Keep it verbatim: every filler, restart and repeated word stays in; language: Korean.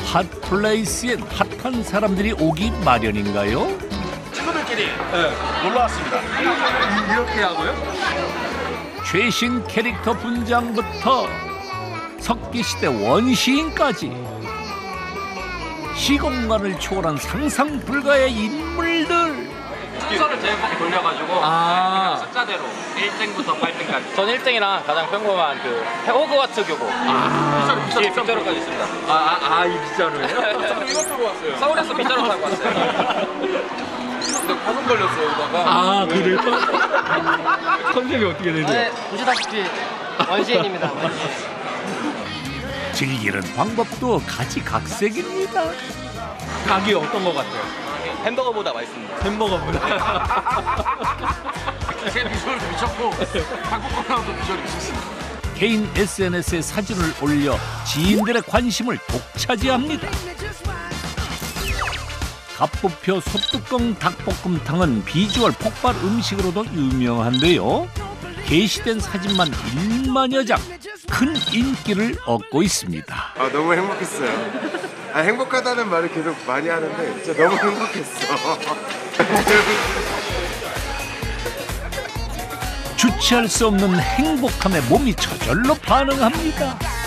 핫플레이스엔 핫한 사람들이 오기 마련인가요? 친구들끼리 네, 놀러 왔습니다. 이, 이렇게 하고요? 최신 캐릭터 분장부터 석기시대 원시인까지 시공간을 초월한 상상 불가의 인물들. 순서를 제일 돌려가지고 아. 숫자대로 일 등부터 팔 등까지. 전 일 등이랑 가장 평범한 그 호그와트 교복. 아, 뒤에 빗자루까지 있습니다. 아, 아, 아, 이 빗자루예요? 저는 이거 타고 왔어요. 서울에서 빗자루 타고 왔어요. 근데 파손 걸렸어요, 여기다가. 아, 그래요? 컨셉이 어떻게 되세요? 네, 보시다시피 원시인입니다. 즐기는 방법도 가지각색입니다. 닭이 어떤 거 같아요? 햄버거보다 맛있습니다. 햄버거보다. 제 비주얼도 미쳤고 한국거랑도 비주얼이 미쳤습니다. 개인 에스엔에스에 사진을 올려 지인들의 관심을 독차지합니다. 갑부표 소뚜껑 닭볶음탕은 비주얼 폭발 음식으로도 유명한데요. 게시된 사진만 일만여 장 큰 인기를 얻고 있습니다. 아, 너무 행복했어요. 아, 행복하다는 말을 계속 많이 하는데 진짜 너무 행복했어. 주체할 수 없는 행복함에 몸이 저절로 반응합니다.